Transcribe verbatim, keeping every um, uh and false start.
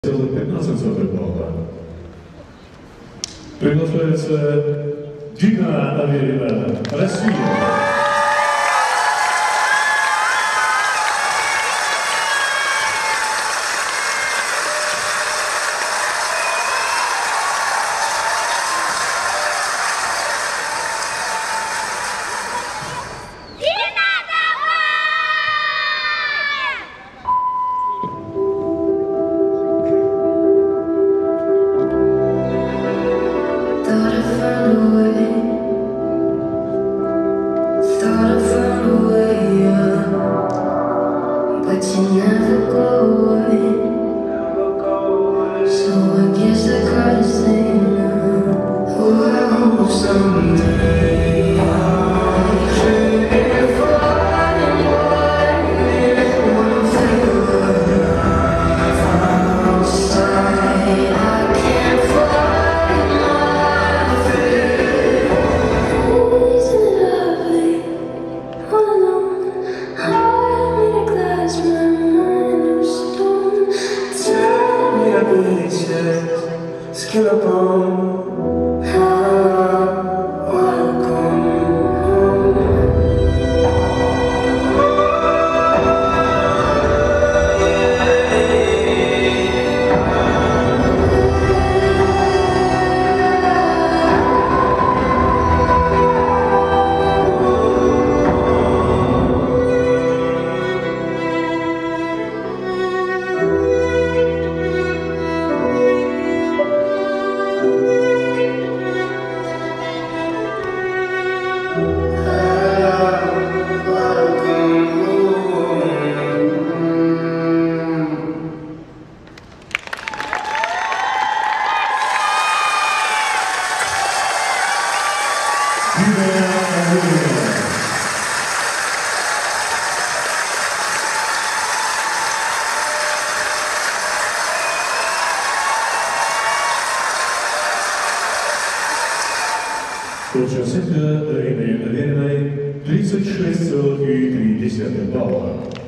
целых пятнадцать сотых балла. Приглашается Дина Аверина, Россия. But you never go away. So I guess I gotta stay now. Oh, I hope someday if I wanna feel outside, I can't find my feet. Isn't it lovely, all alone? I made a glass, my mind of stone. Tell me I pieces, skin upon. Лучшая оценка Дарины Авериной тридцать шесть целых три десятых балла.